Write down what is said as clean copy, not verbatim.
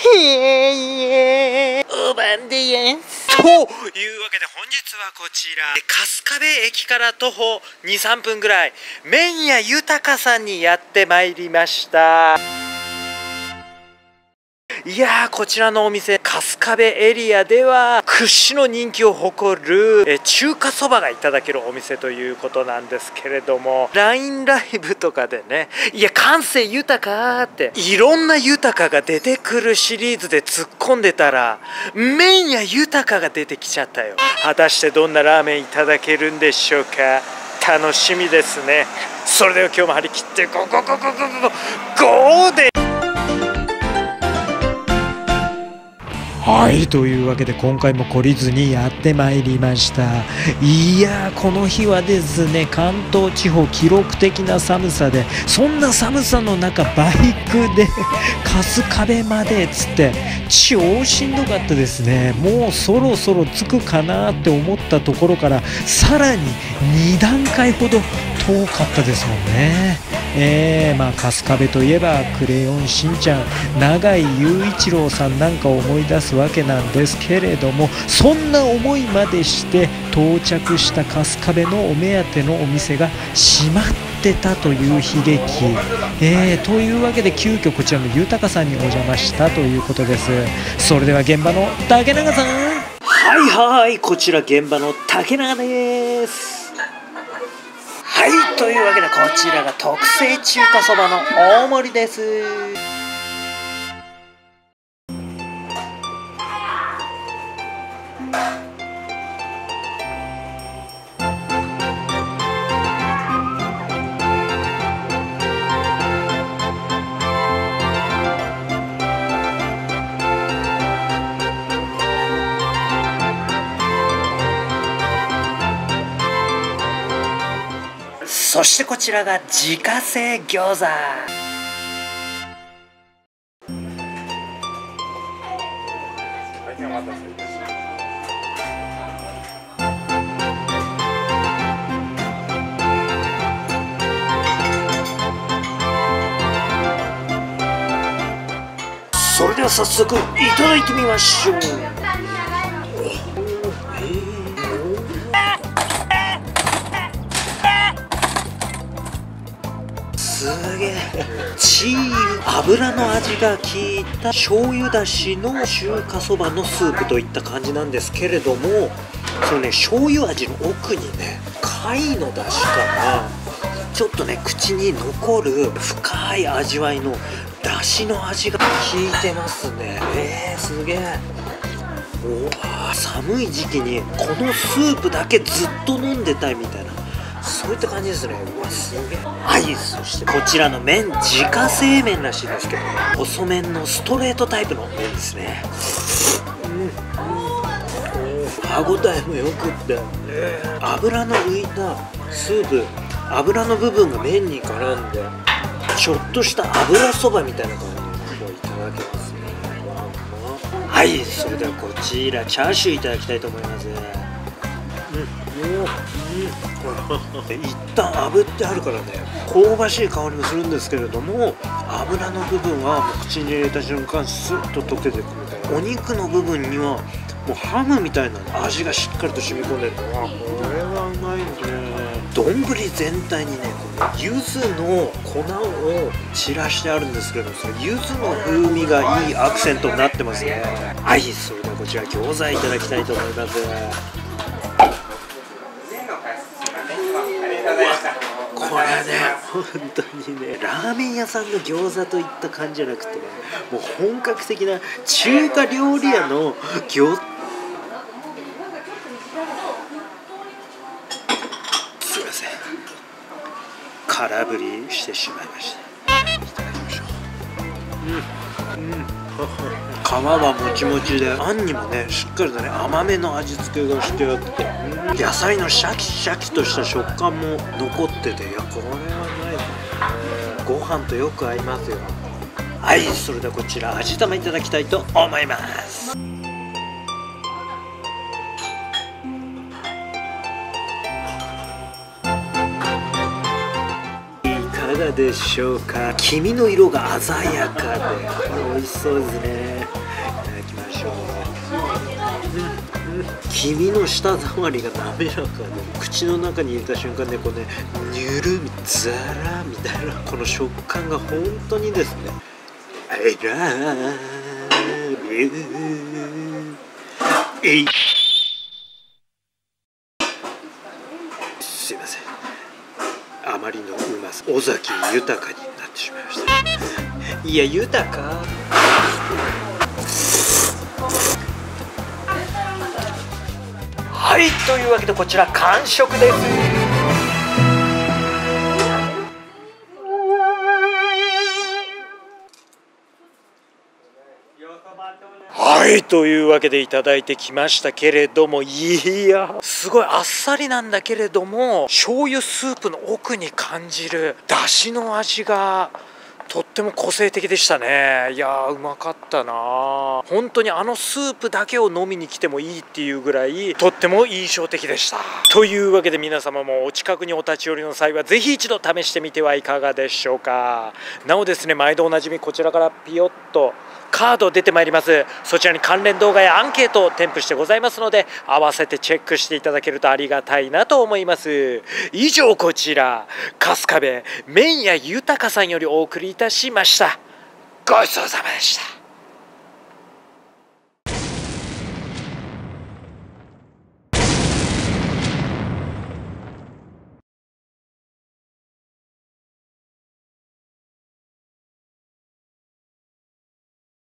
おばんでやんす。というわけで本日はこちら春日部駅から徒歩 2,3 分ぐらい、麺屋豊さんにやってまいりました。いやー、こちらのお店、春日部エリアでは屈指の人気を誇る中華そばがいただけるお店ということなんですけれども、 LINE ライブとかでね、いや感性豊かっていろんな豊かが出てくるシリーズで突っ込んでたら、麺屋豊かが出てきちゃったよ。果たしてどんなラーメンいただけるんでしょうか。楽しみですね。それでは今日も張り切ってゴーゴーゴーゴーゴーゴーゴーで。はい、というわけで今回も懲りずにやってまいりました。いやー、この日はですね、関東地方記録的な寒さで、そんな寒さの中バイクで春日部までつって超しんどかったですね。もうそろそろ着くかなって思ったところからさらに2段階ほど遠かったですもんね。春日部といえばクレヨンしんちゃん、永井雄一郎さんなんかを思い出すわけなんですけれども、そんな思いまでして到着した春日部のお目当てのお店が閉まってたという悲劇、というわけで急遽こちらの豊さんにお邪魔したということです。それでは現場の竹永さん。はい、こちら現場の竹永です。はい、というわけでこちらが特製中華そばの大盛りです。そしてこちらが自家製餃子。それでは早速いただいてみましょう。すげえ、チー油の味が効いた醤油だしの中華そばのスープといった感じなんですけれども、そのね、醤油味の奥にね、貝の出汁からちょっとね、口に残る深い味わいの出汁の味が効いてますね。すげえ。うわ、寒い時期にこのスープだけずっと飲んでたいみたいな、そういった感じですね。うわ、すげえ。はい、そしてこちらの麺、自家製麺らしいんですけど、細麺のストレートタイプの麺ですね。歯ごたえもよくって、油の浮いたスープ、油の部分が麺に絡んで、ちょっとした油そばみたいな感じでいただけますね。はい、それではこちらチャーシューいただきたいと思います。一旦炙ってあるからね、香ばしい香りもするんですけれども、油の部分はもう口に入れた瞬間スッと溶けてくるから、お肉の部分にはもうハムみたいな味がしっかりと染み込んでる。これはうまいね。丼全体にね、この柚子の粉を散らしてあるんですけど、その柚子の風味がいいアクセントになってますね。はい、それではこちら餃子いただきたいと思います。これね、本当にね、ラーメン屋さんの餃子といった感じじゃなくてね、もう本格的な中華料理屋の餃子。すいません、空振りしてしまいました。いただきましょう。皮はもちもちで、あんにもね、しっかりとね、甘めの味付けがしてあって、野菜のシャキシャキとした食感も残ってて、いや、これはないね。ご飯とよく合いますよ。はい、それではこちら味玉いただきたいと思います。いい感かがでしょうか。黄身の色が鮮やかで、これ美味しそうですね。いただきましょう。黄身の舌触りが滑らかで、口の中に入れた瞬間ね、こうね、ニュルみザラみたいなこの食感が本当にですね、すいません、あまりのうまさ、尾崎豊になってしまいました。いや、豊か。はい、というわけでこちら完食です。はい、というわけでいただいてきましたけれども、いやすごいあっさりなんだけれども、醤油スープの奥に感じる出汁の味がとっても個性的でしたね。いやー、うまかったな。本当にあのスープだけを飲みに来てもいいっていうぐらいとっても印象的でした。というわけで皆様もお近くにお立ち寄りの際はぜひ一度試してみてはいかがでしょうか。なおですね、毎度おなじみこちらからピヨッとカード出てまいります。そちらに関連動画やアンケートを添付してございますので、合わせてチェックしていただけるとありがたいなと思います。以上、こちら春日部麺屋豊さんよりお送りいたしました。ごちそうさまでした。